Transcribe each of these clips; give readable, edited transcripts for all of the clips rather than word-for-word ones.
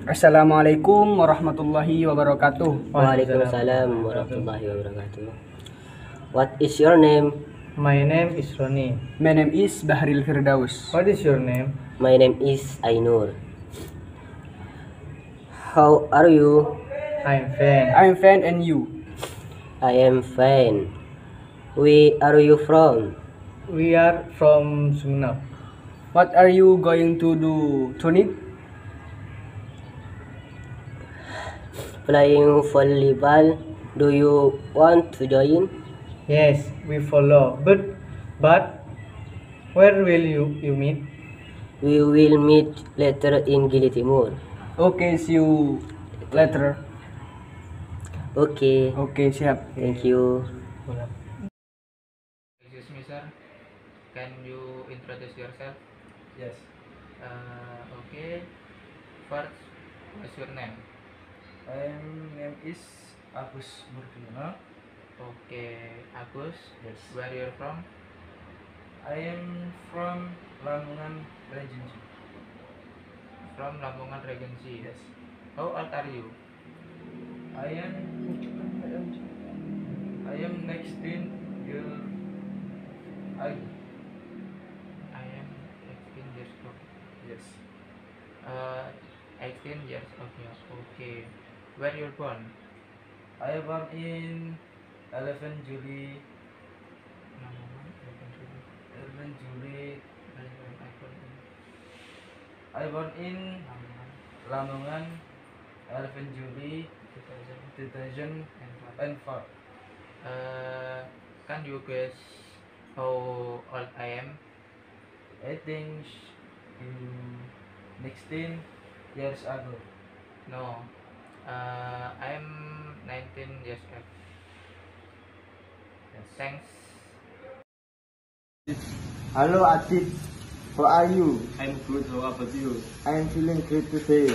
Assalamualaikum warahmatullahi wabarakatuh. Waalaikumsalam warahmatullahi wabarakatuh. What is your name? My name is Roni. My name is Bahril Firdaus. What is your name? My name is Ainur. How are you? I'm Fan. I'm Fan and you? I am fine. Where are you from? We are from Sumenep. What are you going to do tonight? Playing volleyball. Do you want to join? Yes, we follow. But where will you meet? We will meet later in Gili Timur. Okay, see you later. Okay, Okay, siap. thank you. Excuse me, sir. Can you introduce yourself? Yes. Okay. First, what's your name? Name is Agus Murdina. Okay, Agus. Yes. Where you're from? I am from Lamongan Regency. From Lamongan Regency. Yes. How old are you? I am next in year. I am 18 years old. Yes. 18 years old. Yeah. Okay. Where you're born? I am born in 11 July. Lamongan Regency. 11 July. I I born in Lamongan Lamongan 11 July 2004. 2004. Can you guess how old I am? I think in 16 years ago. No. I'm 19 years old. Yes. Thanks. Hello Atif, how are you? I'm good, how about you? I'm feeling great today.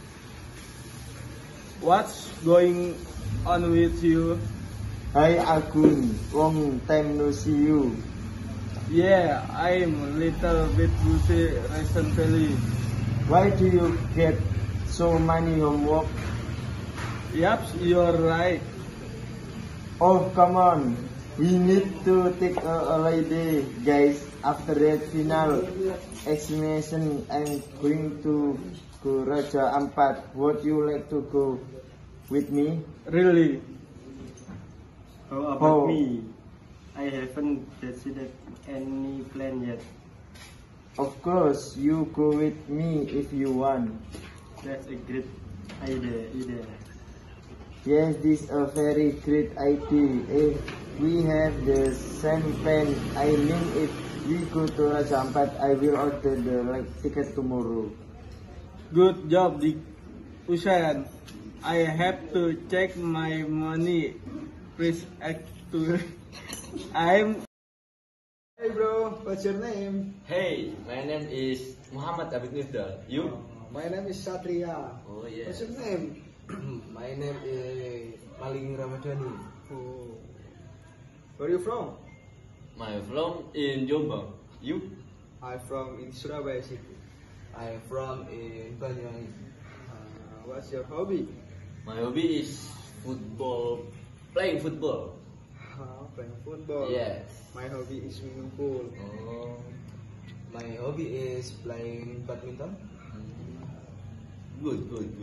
What's going on with you? Hi Agun, long time no see you. Yeah, I'm a little bit busy recently. Why do you get so many homework? Yup, you're right. Oh come on, we need to take a holiday guys. After that final examination, I'm going to go Raja Ampat. Would you like to go with me? Really? Oh. How about me? I haven't decided any plan yet. Of course, you go with me if you want. That's a great idea. Yes, this is a very great idea. If we have the same plan, I mean if we go to Raja Ampat, I will order the ticket tomorrow. Good job, Usain. I have to check my money. Please act to. I'm. Hey bro, what's your name? Hey, my name is Muhammad Abid Nifdal. You? My name is Satria. Oh yeah. What's your name? My name is Maling Ramadhani. Oh. Where are you from? My from in Jombang. You? I'm from in Surabaya City. I from in Banyuwangi. What's your hobby? My hobby is football, playing football. Playing football. Yes. My hobby is swimming pool. Oh. My hobby is playing badminton. Good.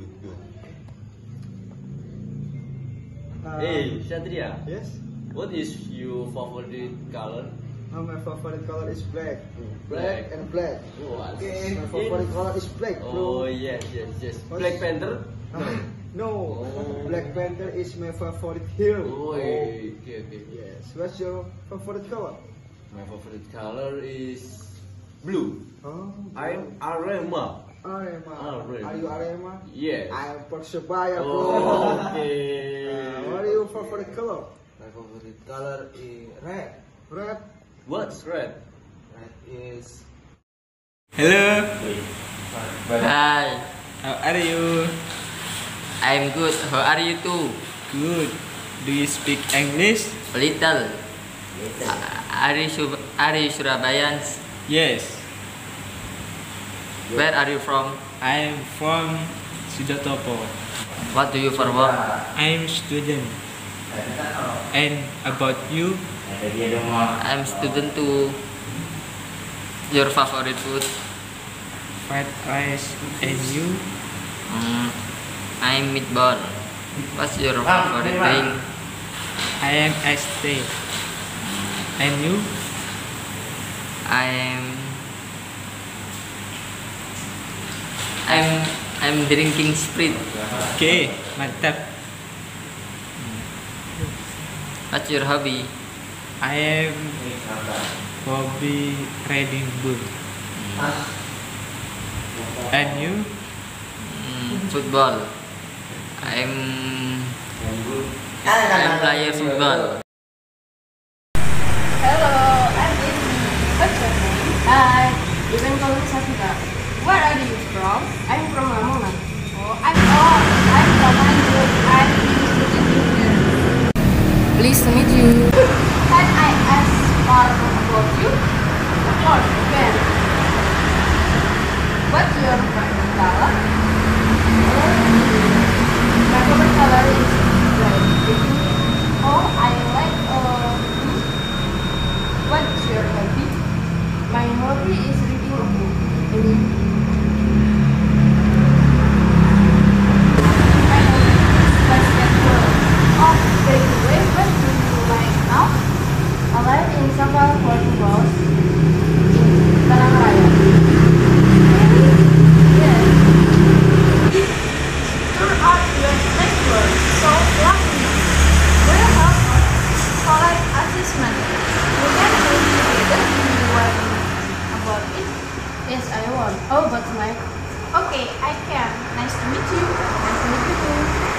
Hey, Satria. Yes. What is your favorite color? My favorite color is black. Black. And black. Oh, Okay. My favorite color is black, bro. Oh yes. What's- Black Panther. No. Oh. Black Panther is my favorite hero. Oh, okay. Yes. What's your favorite color? My favorite color is blue. Oh. I'm Arema. Arema. Arema. Are you Arema? Yes. I'm Persebaya, bro. Oh, okay. What are your favorite color? My favorite color is red. Red. What's red? Red is Hello. Hi, How are you? I'm good. How are you too? Good. Do you speak English? Little. Are you Surabayans? Yes. Where are you from? I am from Sudotopo. What do you for work? I'm student. And about you? I'm student too. Your favorite food? Fried rice. And you? I'm meatball. What's your favorite drink? I am ST. And you? I'm drinking Sprite. Okay, mantap. What's your hobby? I am hobby reading book. And you? Football. I'm player football. Hello, I'm Izzy. What's your name? Hi, you can call me Safika. Where are you from? I'm from Lamongan. I'm from Bandung. I'm studying here. Pleased to meet you. Can I ask more about you? Of course, you can. What's your favorite color? My favorite color is black. Oh, I like blue. What's your hobby? My hobby is reading a book. And you? My hobby is basketball. Oh, by the way, what do you like now? I like in Sapa Portugal in Talangraya. Yes. Turn out your network so lucky. Will help collect assessment. You can maybe together if you want about it. Yes, I want. Oh, but my. Okay, I can. Nice to meet you. Nice to meet you too.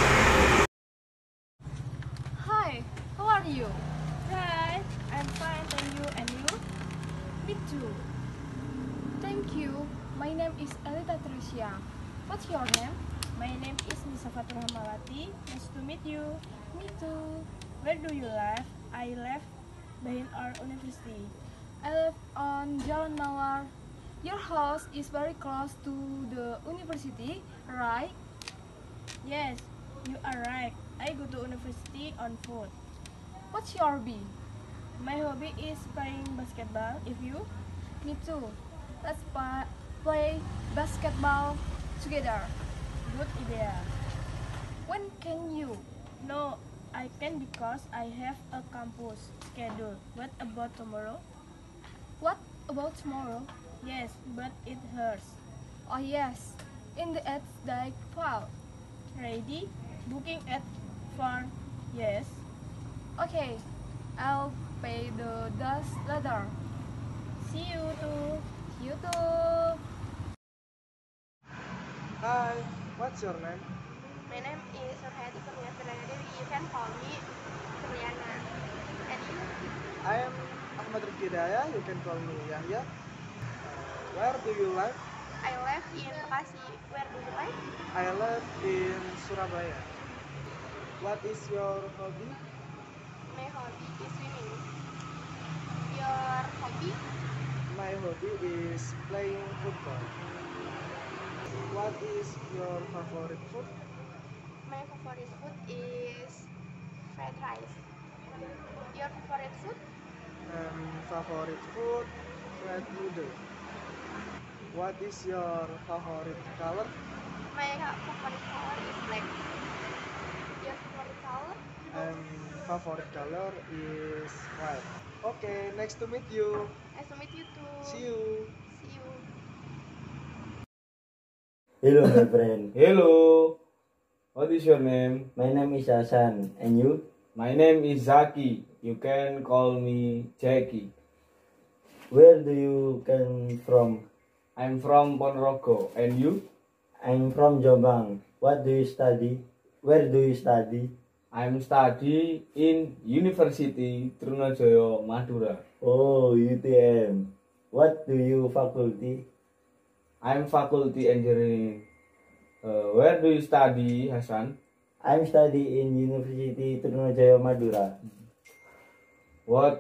Hi, how are you? Hi, I'm fine. Thank you. And you? Me too. Thank you. My name is Elita Tricia. What's your name? My name is Nisa Fatur Hamalati. Nice to meet you. Me too. Where do you live? I live behind our university. I live on Jalan Mawar. Your house is very close to the university, right? Yes, you are right. I go to university on foot. What's your hobby? My hobby is playing basketball. If you? Me too. Let's play basketball together. Good idea. When can you? No, I can because I have a campus schedule. What about tomorrow? What about tomorrow? Yes, but it hurts. Oh yes, in the at like 12. Ready? Booking at 4. Yes. Okay, I'll pay the dust later. See you too. See you too. Hi, what's your name? My name is Nurhayati Kurniasih Dewi. You can call me Kurniana. And you? I am Ahmad Rifki Daya. You can call me Yahya. Where do you live? I live in Bekasi. Where do you live? I live in Surabaya. What is your hobby? My hobby is swimming. Your hobby? My hobby is playing football. What is your favorite food? My favorite food is fried rice. Your favorite food? Favorite food, fried noodle. What is your favorite color? My favorite color is black. Your favorite color? Favorite color is white. Okay, nice to meet you. Nice to meet you too. See you. See you. Hello, my friend. Hello. What is your name? My name is Hasan. And you? My name is Zaki. You can call me Jackie. Where do you come from? I'm from Ponorogo. And you? I'm from Jombang. What do you study? Where do you study? I'm study in University Trunojoyo Madura. Oh, UTM. What do you faculty? I'm faculty engineering. Where do you study, Hasan? I'm study in University Trunojoyo Madura. What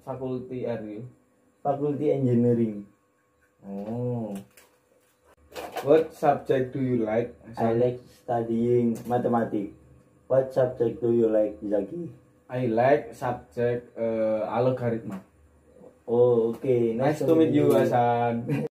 faculty are you? Faculty engineering. Oh. What subject do you like? I like studying mathematics. What subject do you like, Zaki? I like subject algorithm. Oh, okay. Nice to meet you, Hasan.